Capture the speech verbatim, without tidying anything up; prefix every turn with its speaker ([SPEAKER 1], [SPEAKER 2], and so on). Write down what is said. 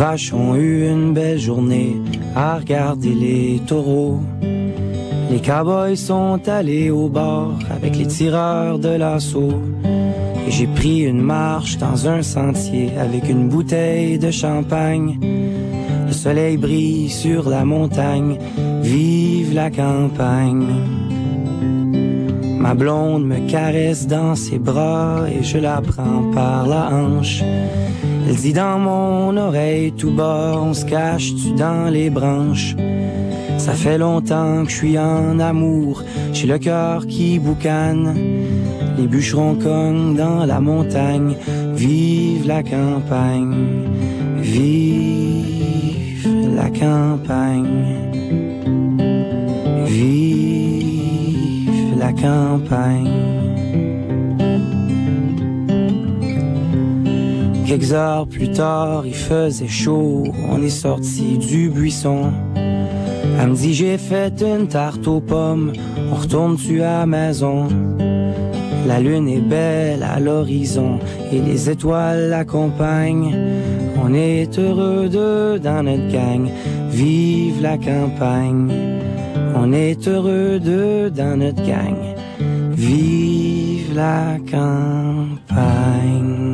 [SPEAKER 1] vaches ont eu une belle journée à regarder les taureaux. Les cowboys sont allés au bar avec les tireurs de l'assaut. Et j'ai pris une marche dans un sentier avec une bouteille de champagne. Le soleil brille sur la montagne, vive la campagne. Ma blonde me caresse dans ses bras et je la prends par la hanche. Elle dit dans mon oreille tout bas, on se cache-tu dans les branches? Ça fait longtemps que je suis en amour, j'ai le cœur qui boucane. Les bûcherons cognent dans la montagne, vive la campagne, vive la campagne, vive la campagne. Quelques heures plus tard, il faisait chaud, on est sorti du buisson. Elle me dit j'ai fait une tarte aux pommes, on retourne-tu à la maison? La lune est belle à l'horizon et les étoiles l'accompagnent. On est heureux deux dans notre gang, vive la campagne. On est heureux deux dans notre gang, vive la campagne.